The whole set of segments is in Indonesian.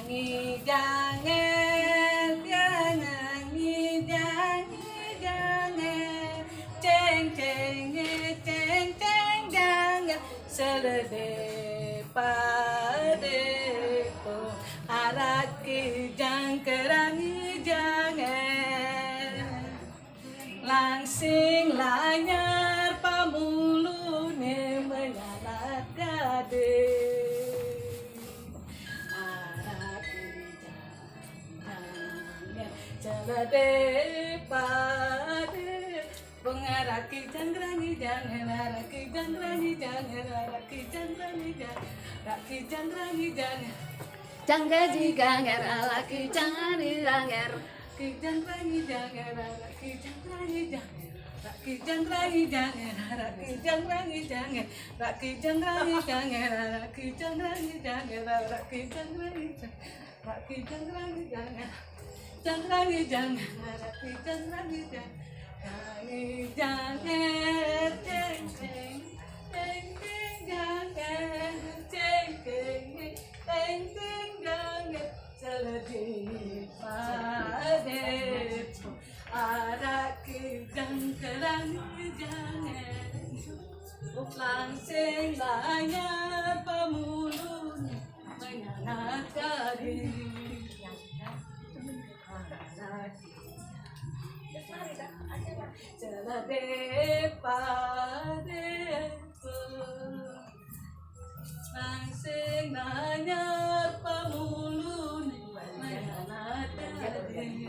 Jangan, jangan, jangan, jangan, ceng, ceng, ceng, ceng, jangan, seledek padeku, araki jangkerangi jangan, langsing lanyar pamulune menyalat gade. Celade pade pengaraki jangrangi jangan araki jangrangi jangan araki jangrangi jangan araki jangrangi jangan janggaji ganger alaki jangani ganger ki jangrangi jangan araki jangrangi jangan araki jangrangi jangan araki jangrangi jangan araki jangrangi jangan araki jangrangi jangan araki jangrangi jangan araki jangrangi jangan Jangrangi jangan, araki jangrangi jangan, jangan, ceng ceng, ceng ceng jangan, ceng ceng, ceng ceng jangan, seledip padeku, araki jangrangi jangan, langsing lanyar pamulun menyanat gadi. Celade padeku langsing nanyar pamulun menyanat gadi.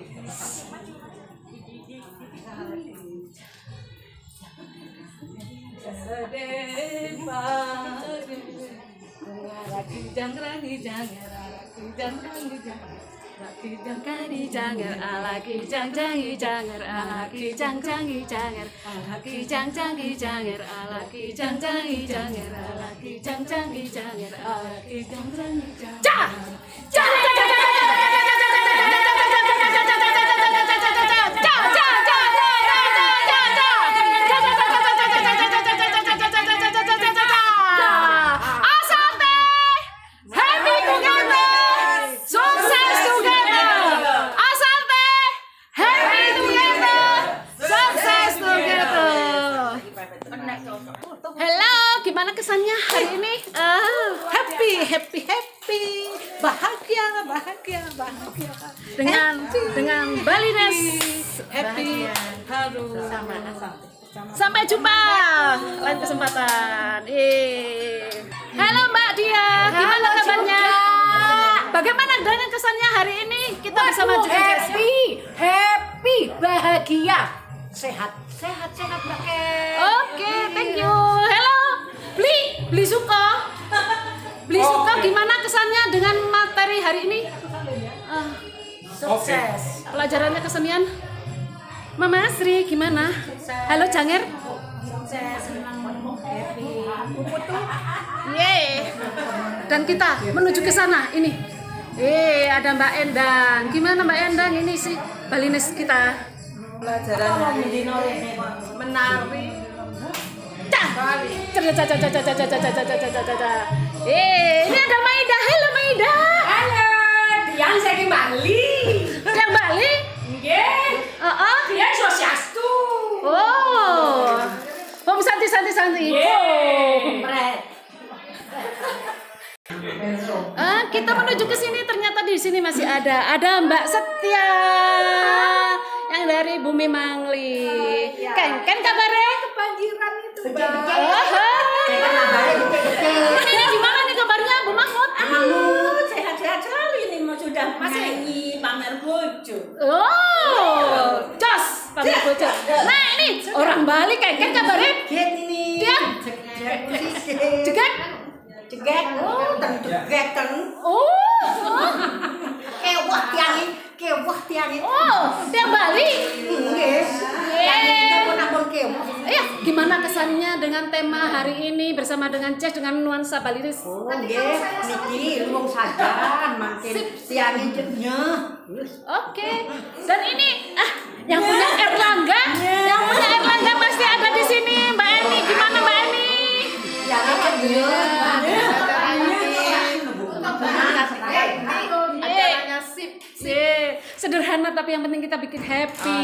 Celade padeku araki jangrangi jangan araki jangrangi jangan Laki jangkari jangar, alaki jangjangi jangar, alaki jangjangi jangar, alaki jangjangi jangar, alaki jangjangi jangar, alaki jangjangi jangar, alaki jangjangi jangar. Halo, gimana kesannya hari ini? Happy, bahagia. Dengan Balinese Happy, haru. Sampai jumpa lain kesempatan. Halo Mbak Dia, gimana kabarnya? Bagaimana dengan kesannya hari ini? Kita bisa maju happy, bahagia, sehat Mbak Ken. Oke, thank you. Halo, beli suka. Beli suka gimana kesannya dengan materi hari ini? Sukses. Pelajarannya kesenian. Mama Sri gimana? Halo Janger. Sukses, senang, happy. Yeay. Dan kita menuju ke sana ini. Ada Mbak Endang. Gimana Mbak Endang ini sih Balinese kita? Pelajaran menari. Ini ada Maida. Halo Maida. Halo, yang saya di Bali. Yang Bali? Nggih. Dia sosiastu. Oh, santi. Kita menuju ke sini, ternyata di sini masih ada Mbak Setia yang dari Bumi Mangli. Kan kabarnya? Kebanjiran itu, Ini gimana nih kabarnya Bu Mahmud? sehat-sehat sekali nih, sudah nyanyi pamer bojo. Oh, jos pamer bojo. Nah ini orang Bali kan kabarnya? Ini. Dia jegat. Kewah tiangin. Oh, tiang Bali. Nggih. Iya, gimana kesannya dengan tema hari ini bersama dengan jazz dengan nuansa Balinese? Oh, nggih, niki luwung sajan makin tiangin jenya. Oke. Dan ini yang punya Erlangga pasti ada di sini. Mbak Eni, gimana Mbak Eni? Ya, sederhana tapi yang penting kita bikin happy.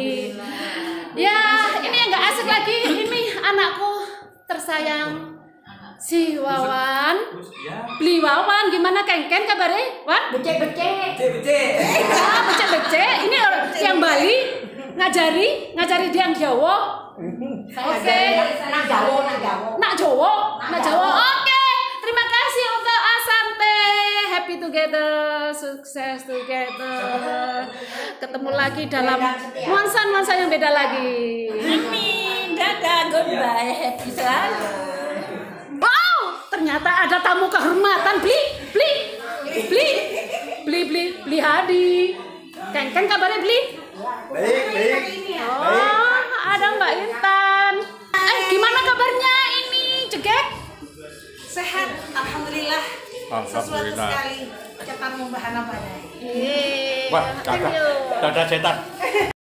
Ya, ini yang nggak asik lagi. Ini anakku tersayang, si Wawan. Beli Wawan, gimana Kengken kabarnya? Wan? Becek-becek. Ah, becek-becek. Ini orang yang Bali ngajari dia yang Jawa. Oke. Nak Jawa. Nak Jawa. Oke. Terima kasih untuk Asante. Happy together, sukses together. Ketemu lagi dalam nuansa-nuansa yang beda lagi. Amin. Dadah, goodbye, happy selalu. Wow, ternyata ada tamu kehormatan. Beli Hadi. Kengken kabarnya Beli? Baik. Oh, ada Mbak Intan. Gimana kabarnya ini, Cegek? Sehat, alhamdulillah. Sesuatu Alhamdulillah. sekali ketemu Mbak Hana Badai. Iya. Wah, thank you. dadah setan.